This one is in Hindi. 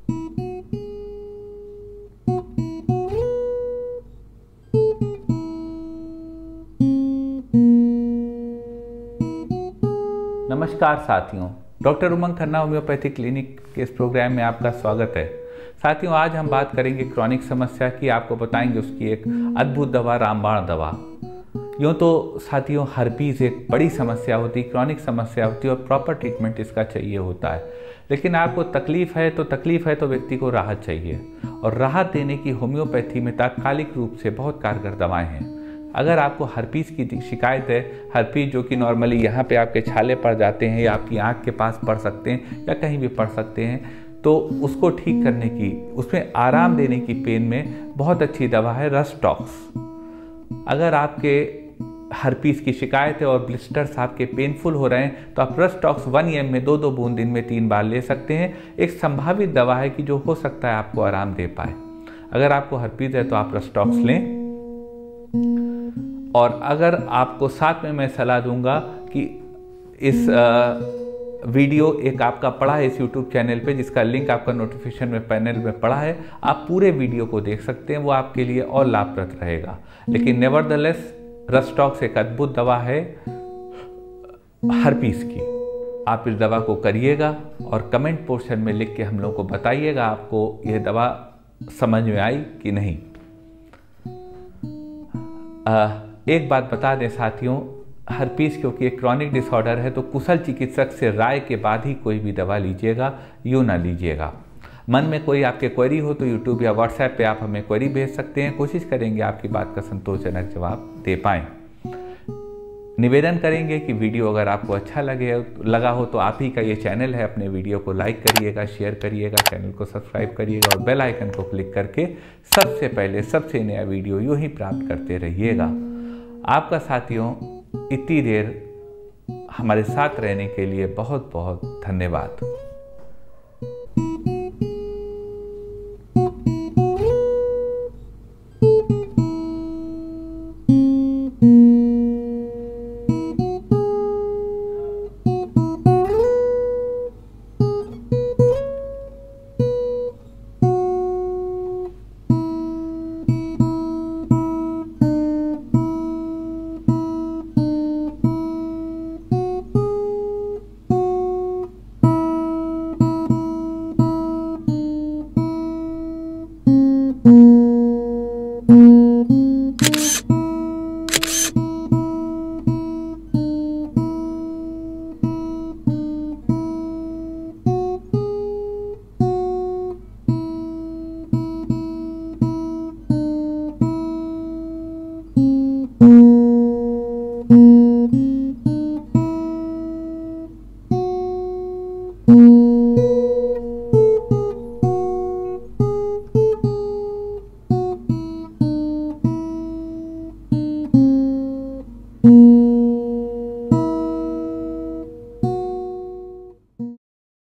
नमस्कार साथियों, doctor Umang Khanna homeopathy clinic के इस प्रोग्राम में आपका स्वागत है। साथियों, आज हम बात करेंगे क्रॉनिक समस्या की। आपको बताएंगे उसकी एक अद्भुत दवा, रामबाण दवा। यूँ तो साथियों, हर्पीज़ एक बड़ी समस्या होती, क्रॉनिक समस्या होती है और प्रॉपर ट्रीटमेंट इसका चाहिए होता है। लेकिन आपको तकलीफ़ है तो व्यक्ति को राहत चाहिए, और राहत देने की होम्योपैथी में तात्कालिक रूप से बहुत कारगर दवाएँ हैं। अगर आपको हर्पीज़ की शिकायत है, हर्पीज़ जो कि नॉर्मली यहाँ पे आपके छाले पड़ जाते हैं या आपकी आँख के पास पड़ सकते हैं या कहीं भी पड़ सकते हैं, तो उसको ठीक करने की, उसमें आराम देने की पेन में बहुत अच्छी दवा है रस्टॉक्स। अगर आपके हर्पीज़ की शिकायत है और ब्लिस्टर्स आपके पेनफुल हो रहे हैं तो आप रस्टॉक्स 1 ml में 2-2 बूंद दिन में 3 बार ले सकते हैं। एक संभावित दवा है कि जो हो सकता है आपको आराम दे पाए। अगर आपको हर्पीज़ है तो आप रस्टॉक्स लें। और अगर आपको साथ में मैं सलाह दूंगा कि इस वीडियो एक आपका पड़ा है इस YouTube चैनल पे, जिसका लिंक आपका नोटिफिकेशन में पैनल में पड़ा है, आप पूरे वीडियो को देख सकते हैं, वो आपके लिए और लाभप्रद रहेगा। लेकिन नेवरदलेस रस्टॉक्स एक अद्भुत दवा है हर्पीज़ की। आप इस दवा को करिएगा और कमेंट पोर्शन में लिख के हम लोग को बताइएगा आपको यह दवा समझ में आई कि नहीं। एक बात बता दें साथियों, हर्पीज़ क्योंकि एक क्रॉनिक डिसऑर्डर है तो कुशल चिकित्सक से राय के बाद ही कोई भी दवा लीजिएगा, यूँ ना लीजिएगा। मन में कोई आपके क्वेरी हो तो यूट्यूब या व्हाट्सएप पे आप हमें क्वेरी भेज सकते हैं। कोशिश करेंगे आपकी बात का संतोषजनक जवाब दे पाएँ। निवेदन करेंगे कि वीडियो अगर आपको अच्छा लगा हो तो आप ही का ये चैनल है, अपने वीडियो को लाइक करिएगा, शेयर करिएगा, चैनल को सब्सक्राइब करिएगा और बेल आइकन को क्लिक करके सबसे पहले सबसे नया वीडियो यूँ ही प्राप्त करते रहिएगा। आपका साथियों इतनी देर हमारे साथ रहने के लिए बहुत बहुत धन्यवाद।